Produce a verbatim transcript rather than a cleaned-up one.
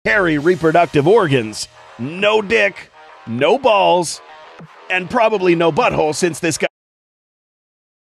hairy reproductive organs, no dick, no balls, and probably no butthole since this guy